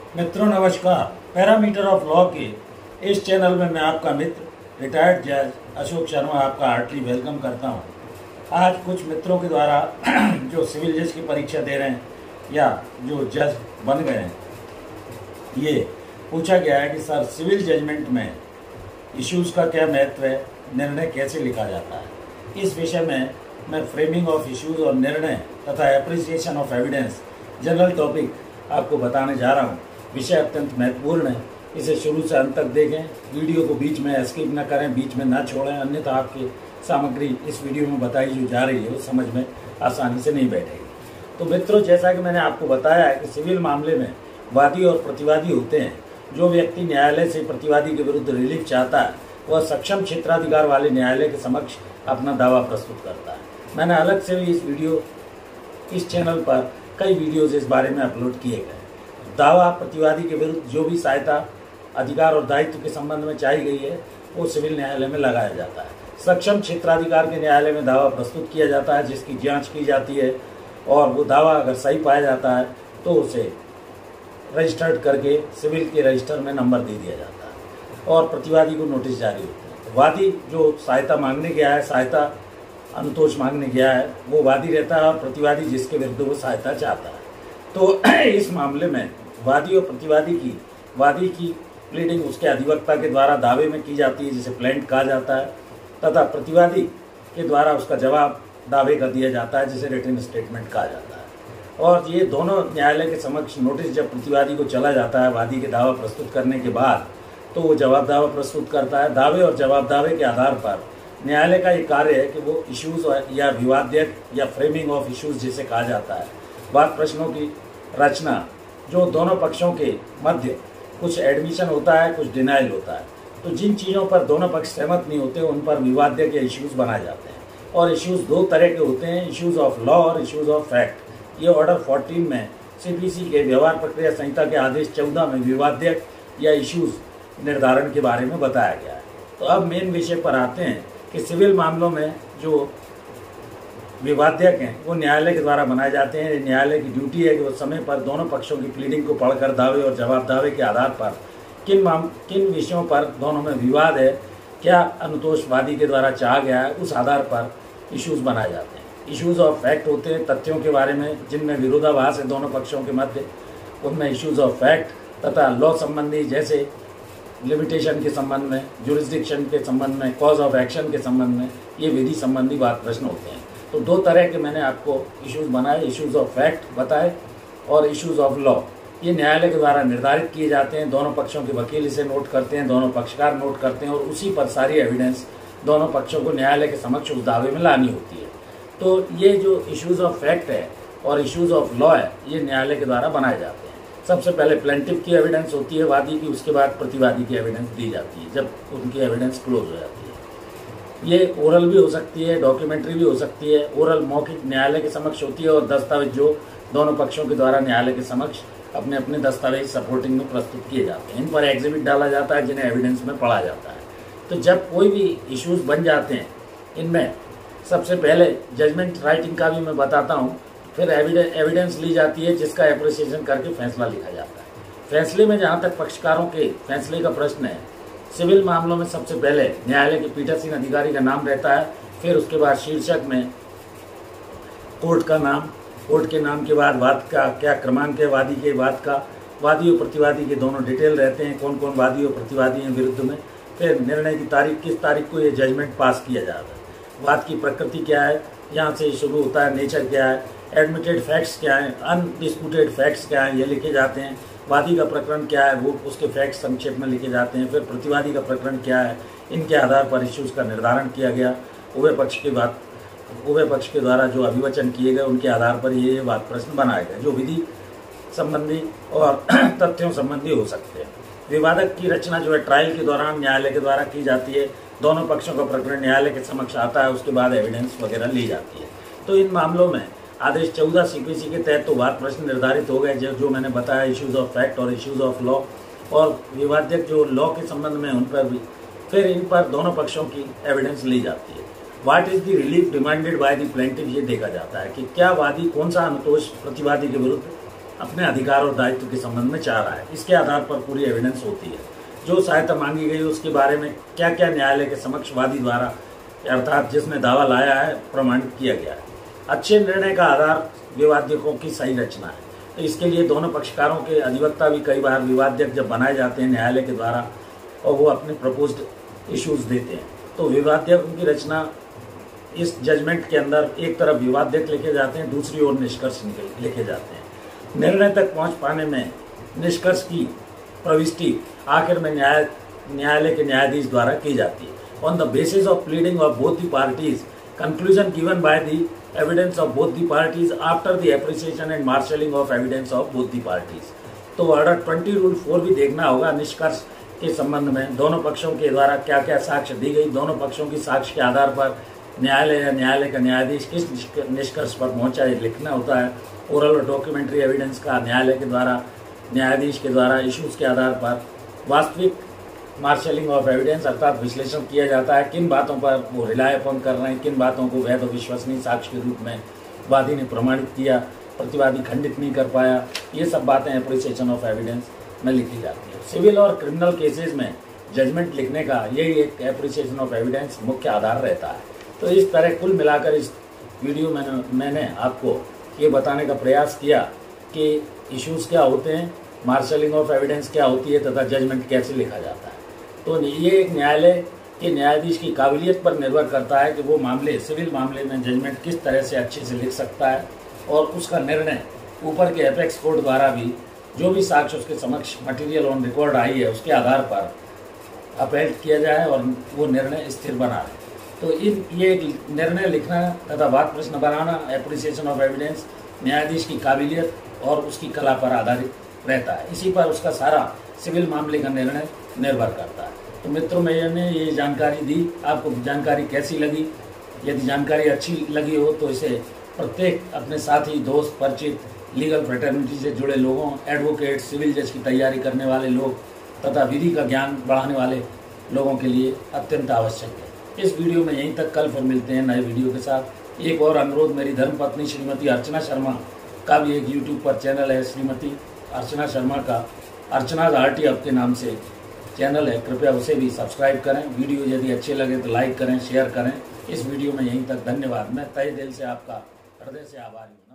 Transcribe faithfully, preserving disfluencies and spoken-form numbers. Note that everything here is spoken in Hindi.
मित्रों नमस्कार। पैरामीटर ऑफ लॉ के इस चैनल में मैं आपका मित्र रिटायर्ड जज अशोक शर्मा आपका हार्टली वेलकम करता हूं। आज कुछ मित्रों के द्वारा जो सिविल जज की परीक्षा दे रहे हैं या जो जज बन गए हैं, ये पूछा गया है कि सर सिविल जजमेंट में इश्यूज़ का क्या महत्व है, निर्णय कैसे लिखा जाता है। इस विषय में मैं फ्रेमिंग ऑफ इश्यूज़ और निर्णय तथा appreciation of evidence general topic आपको बताने जा रहा हूँ। विषय अत्यंत महत्वपूर्ण है, इसे शुरू से अंत तक देखें। वीडियो को बीच में स्किप न करें, बीच में ना छोड़ें, अन्यथा आपकी सामग्री इस वीडियो में बताई जो जा रही है वो समझ में आसानी से नहीं बैठेगी। तो मित्रों, जैसा कि मैंने आपको बताया है कि सिविल मामले में वादी और प्रतिवादी होते हैं। जो व्यक्ति न्यायालय से प्रतिवादी के विरुद्ध रिलीफ चाहता है वह सक्षम क्षेत्राधिकार वाले न्यायालय के समक्ष अपना दावा प्रस्तुत करता है। मैंने अलग से भी इस वीडियो इस चैनल पर कई वीडियोज इस बारे में अपलोड किए गए। दावा प्रतिवादी के विरुद्ध जो भी सहायता अधिकार और दायित्व के संबंध में चाहिए गई है वो सिविल न्यायालय में लगाया जाता है। सक्षम क्षेत्राधिकार के न्यायालय में दावा प्रस्तुत किया जाता है, जिसकी जांच की जाती है और वो दावा अगर सही पाया जाता है तो उसे रजिस्टर्ड करके सिविल के रजिस्टर में नंबर दे दिया जाता है और प्रतिवादी को नोटिस जारी होती है। वादी जो सहायता मांगने गया है, सहायता अनुतोष मांगने गया है, वो वादी रहता है और प्रतिवादी जिसके विरुद्ध वो सहायता चाहता है। तो इस मामले में वादी और प्रतिवादी की वादी की प्लीडिंग उसके अधिवक्ता के द्वारा दावे में की जाती है, जिसे प्लेंट कहा जाता है, तथा प्रतिवादी के द्वारा उसका जवाब दावे का दिया जाता है, जिसे रिटन स्टेटमेंट कहा जाता है। और ये दोनों न्यायालय के समक्ष नोटिस जब प्रतिवादी को चला जाता है वादी के दावा प्रस्तुत करने के बाद, तो वो जवाब दावा प्रस्तुत करता है। दावे और जवाब दावे के आधार पर न्यायालय का ये कार्य है कि वो इश्यूज या विवाद्यक या फ्रेमिंग ऑफ इश्यूज जिसे कहा जाता है, वाद प्रश्नों की रचना, जो दोनों पक्षों के मध्य कुछ एडमिशन होता है, कुछ डिनाइल होता है। तो जिन चीज़ों पर दोनों पक्ष सहमत नहीं होते उन पर विवाद्यक या इश्यूज बनाए जाते हैं। और इश्यूज दो तरह के होते हैं, इश्यूज ऑफ लॉ और इश्यूज ऑफ फैक्ट। ये ऑर्डर फोर्टीन में सीपीसी के व्यवहार प्रक्रिया संहिता के आदेश चौदह में विवाद्यक या इश्यूज निर्धारण के बारे में बताया गया है। तो अब मेन विषय पर आते हैं कि सिविल मामलों में जो विवाद्यक हैं वो न्यायालय के द्वारा बनाए जाते हैं। न्यायालय की ड्यूटी है कि वो समय पर दोनों पक्षों की प्लीडिंग को पढ़कर दावे और जवाब दावे के आधार पर किन माम किन विषयों पर दोनों में विवाद है, क्या अनुतोष वादी के द्वारा चाहा गया है, उस आधार पर इश्यूज बनाए जाते हैं। इश्यूज ऑफ फैक्ट होते हैं तथ्यों के बारे में जिनमें विरोधाभास है दोनों पक्षों के मध्य, उनमें इश्यूज ऑफ फैक्ट तथा लॉ संबंधी जैसे लिमिटेशन के संबंध में, जुरिस्डिक्शन के संबंध में, कॉज ऑफ एक्शन के संबंध में, ये विधि संबंधी वाद प्रश्न होते हैं। तो दो तरह के मैंने आपको इश्यूज बनाए, इश्यूज ऑफ फैक्ट बताए और इश्यूज ऑफ लॉ। ये न्यायालय के द्वारा निर्धारित किए जाते हैं, दोनों पक्षों के वकील इसे नोट करते हैं, दोनों पक्षकार नोट करते हैं और उसी पर सारी एविडेंस दोनों पक्षों को न्यायालय के समक्ष उस दावे में लानी होती है। तो ये जो इश्यूज ऑफ फैक्ट है और इश्यूज ऑफ लॉ है, ये न्यायालय के द्वारा बनाए जाते हैं। सबसे पहले प्लेंटिफ की एविडेंस होती है वादी की, उसके बाद प्रतिवादी की एविडेंस दी जाती है जब उनकी एविडेंस क्लोज हो जाती है। ये ओरल भी हो सकती है, डॉक्यूमेंट्री भी हो सकती है। ओरल मौखिक न्यायालय के समक्ष होती है और दस्तावेज जो दोनों पक्षों के द्वारा न्यायालय के समक्ष अपने अपने दस्तावेज सपोर्टिंग में प्रस्तुत किए जाते हैं। इन पर एग्जिबिट डाला जाता है जिन्हें एविडेंस में पढ़ा जाता है। तो जब कोई भी इश्यूज बन जाते हैं, इनमें सबसे पहले जजमेंट राइटिंग का भी मैं बताता हूँ, फिर एविडेंस ली जाती है जिसका एप्रिसिएशन करके फैसला लिखा जाता है। फैसले में जहाँ तक पक्षकारों के फैसले का प्रश्न है, सिविल मामलों में सबसे पहले न्यायालय के पीठासीन अधिकारी का नाम रहता है, फिर उसके बाद शीर्षक में कोर्ट का नाम, कोर्ट के नाम के बाद वाद का क्या क्रमांक है, वादी के वाद का, वादी और प्रतिवादी के दोनों डिटेल रहते हैं, कौन कौन वादी और प्रतिवादी हैं विरुद्ध में, फिर निर्णय की तारीख, किस तारीख को ये जजमेंट पास किया जा रहा है, वाद की प्रकृति क्या है, यहाँ से शुरू होता है, नेचर क्या है, एडमिटेड फैक्ट्स क्या है, अनडिस्प्यूटेड फैक्ट्स क्या है, ये लिखे जाते हैं। वादी का प्रकरण क्या है वो उसके फैक्ट्स संक्षेप में लिखे जाते हैं। फिर प्रतिवादी का प्रकरण क्या है, इनके आधार पर इश्यूज का निर्धारण किया गया। उभय पक्ष के बाद उभय पक्ष के द्वारा जो अभिवचन किए गए उनके आधार पर ये वाद प्रश्न बनाए गए, जो विधि संबंधी और तथ्यों संबंधी हो सकते हैं। विवादक की रचना जो है ट्रायल के दौरान न्यायालय के द्वारा की जाती है। दोनों पक्षों का प्रकरण न्यायालय के समक्ष आता है, उसके बाद एविडेंस वगैरह ली जाती है। तो इन मामलों में आदेश चौदह सीपीसी के तहत तो वाद प्रश्न निर्धारित हो गए, जो जो मैंने बताया, इश्यूज ऑफ फैक्ट और इश्यूज ऑफ लॉ, और विवाद्यक जो लॉ के संबंध में उन पर भी। फिर इन पर दोनों पक्षों की एविडेंस ली जाती है। What is the relief demanded by the plaintiff, ये देखा जाता है कि क्या वादी कौन सा अनुतोष प्रतिवादी के विरुद्ध अपने अधिकार और दायित्व के संबंध में चाह रहा है। इसके आधार पर पूरी एविडेंस होती है। जो सहायता मांगी गई उसके बारे में क्या क्या न्यायालय के समक्ष वादी द्वारा अर्थात जिसने दावा लाया है प्रमाणित किया गया है। अच्छे निर्णय का आधार विवाद्यकों की सही रचना है। तो इसके लिए दोनों पक्षकारों के अधिवक्ता भी कई बार विवाद्यक जब बनाए जाते हैं न्यायालय के द्वारा और वो अपने प्रपोज्ड इश्यूज देते हैं, तो विवाद्यकों की रचना इस जजमेंट के अंदर एक तरफ विवाद्यक लिखे जाते हैं, दूसरी ओर निष्कर्ष लिखे जाते हैं। निर्णय तक पहुंच पाने में निष्कर्ष की प्रविष्टि आखिर में न्याय न्यायालय के न्यायाधीश द्वारा की जाती है। On the basis of pleading of both the parties, conclusion given by the evidence of both the parties after the appreciation and marshalling of evidence of both the parties. तो ऑर्डर ट्वेंटी रूल फोर भी देखना होगा। निष्कर्ष के संबंध में दोनों पक्षों के द्वारा क्या क्या साक्ष्य दी गई, दोनों पक्षों की साक्ष्य के आधार पर न्यायालय या न्यायालय का न्यायाधीश किस निष्कर्ष पर पहुंचा है लिखना होता है। ओरल और डॉक्यूमेंट्री एविडेंस का न्यायालय के द्वारा न्यायाधीश के द्वारा इश्यूज के आधार पर वास्तविक मार्शलिंग ऑफ एविडेंस अर्थात विश्लेषण किया जाता है, किन बातों पर वो रिलाय अपन कर रहे हैं, किन बातों को वैध और विश्वसनीय साक्ष्य के रूप में वादी ने प्रमाणित किया, प्रतिवादी खंडित नहीं कर पाया। ये सब बातें एप्रिसिएशन ऑफ एविडेंस में लिखी जाती है। सिविल और क्रिमिनल केसेज में जजमेंट लिखने का यही एक एप्रिसिएशन ऑफ एविडेंस मुख्य आधार रहता है। तो इस तरह कुल मिलाकर इस वीडियो में मैंने आपको ये बताने का प्रयास किया कि इश्यूज क्या होते हैं, मार्शलिंग ऑफ एविडेंस क्या होती है तथा जजमेंट कैसे लिखा जाता है। तो ये एक न्यायालय के न्यायाधीश की काबिलियत पर निर्भर करता है कि वो मामले सिविल मामले में जजमेंट किस तरह से अच्छे से लिख सकता है और उसका निर्णय ऊपर के एपेक्स कोर्ट द्वारा भी जो भी साक्ष्य उसके समक्ष मटेरियल ऑन रिकॉर्ड आई है उसके आधार पर अपील किया जाए और वो निर्णय स्थिर बना रहे। तो इन ये निर्णय लिखना तथा वाद प्रश्न बनाना एप्रिसिएशन ऑफ एविडेंस न्यायाधीश की काबिलियत और उसकी कला पर आधारित रहता है। इसी पर उसका सारा सिविल मामले का निर्णय निर्भर करता है। तो मित्रों, मैंने ये जानकारी दी, आपको जानकारी कैसी लगी? यदि जानकारी अच्छी लगी हो तो इसे प्रत्येक अपने साथी, दोस्त, परिचित, लीगल फ्रेटर्निटी से जुड़े लोगों, एडवोकेट, सिविल जज की तैयारी करने वाले लोग तथा विधि का ज्ञान बढ़ाने वाले लोगों के लिए अत्यंत आवश्यक है। इस वीडियो में यहीं तक, कल फिर मिलते हैं नए वीडियो के साथ। एक और अनुरोध, मेरी धर्मपत्नी श्रीमती अर्चना शर्मा का भी एक यूट्यूब पर चैनल है, श्रीमती अर्चना शर्मा का अर्चनाज आरटी हब के नाम से चैनल है, कृपया उसे भी सब्सक्राइब करें। वीडियो यदि अच्छे लगे तो लाइक करें, शेयर करें। इस वीडियो में यहीं तक, धन्यवाद। मैं तहे दिल से आपका हृदय से आभारी हूँ।